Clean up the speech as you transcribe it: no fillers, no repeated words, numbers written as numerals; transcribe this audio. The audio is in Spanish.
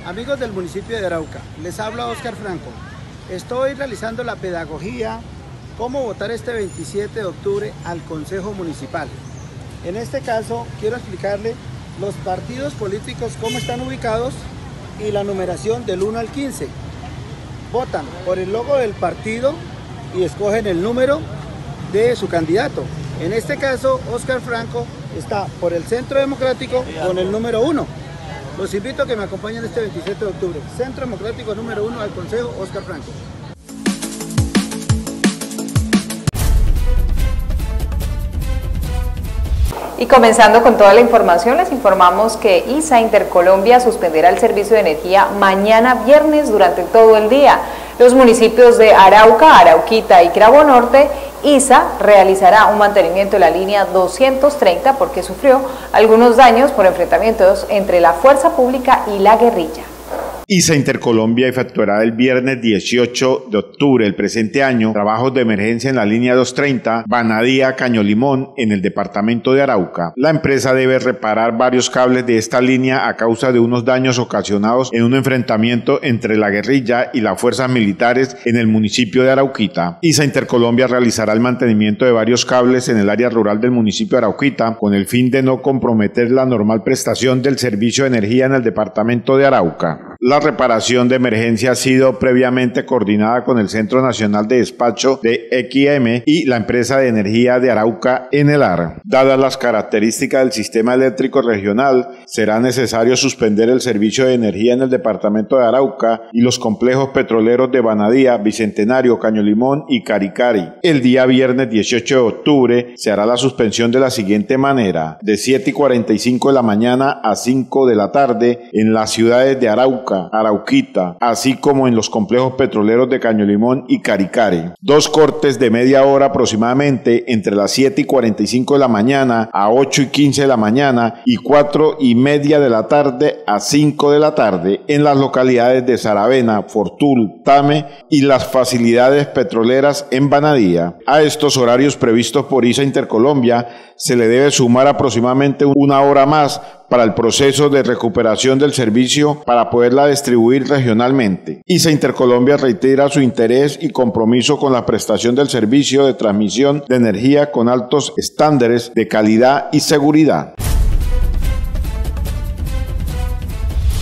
Amigos del municipio de Arauca, les habla Óscar Franco. Estoy realizando la pedagogía cómo votar este 27 de octubre al Consejo Municipal. En este caso quiero explicarle los partidos políticos cómo están ubicados y la numeración del 1 al 15. Votan por el logo del partido y escogen el número de su candidato. En este caso, Óscar Franco está por el Centro Democrático con el número 1. Los invito a que me acompañen este 27 de octubre. Centro Democrático número 1 al Consejo, Óscar Franco. Y comenzando con toda la información, les informamos que ISA Intercolombia suspenderá el servicio de energía mañana viernes durante todo el día. Los municipios de Arauca, Arauquita y Cravo Norte, ISA realizará un mantenimiento de la línea 230 porque sufrió algunos daños por enfrentamientos entre la fuerza pública y la guerrilla. ISA Intercolombia efectuará el viernes 18 de octubre del presente año trabajos de emergencia en la línea 230 Banadía-Caño-Limón en el departamento de Arauca. La empresa debe reparar varios cables de esta línea a causa de unos daños ocasionados en un enfrentamiento entre la guerrilla y las fuerzas militares en el municipio de Arauquita. ISA Intercolombia realizará el mantenimiento de varios cables en el área rural del municipio de Arauquita con el fin de no comprometer la normal prestación del servicio de energía en el departamento de Arauca. La reparación de emergencia ha sido previamente coordinada con el Centro Nacional de Despacho de EQM y la empresa de energía de Arauca, Enelar. Dadas las características del sistema eléctrico regional, será necesario suspender el servicio de energía en el departamento de Arauca y los complejos petroleros de Banadía, Bicentenario, Caño-Limón y Caricari. El día viernes 18 de octubre se hará la suspensión de la siguiente manera: de 7:45 de la mañana a 5 de la tarde en las ciudades de Arauca, Arauquita, así como en los complejos petroleros de Caño-Limón y Caricari. 2 cortes de media hora aproximadamente entre las 7:45 de la mañana a 8:15 de la mañana y 4:30 de la tarde a 5 de la tarde en las localidades de Saravena, Fortul, Tame y las facilidades petroleras en Banadía. A estos horarios previstos por ISA Intercolombia se le debe sumar aproximadamente 1 hora más para el proceso de recuperación del servicio para poderla distribuir regionalmente. ISA Intercolombia reitera su interés y compromiso con la prestación del servicio de transmisión de energía con altos estándares de calidad y seguridad.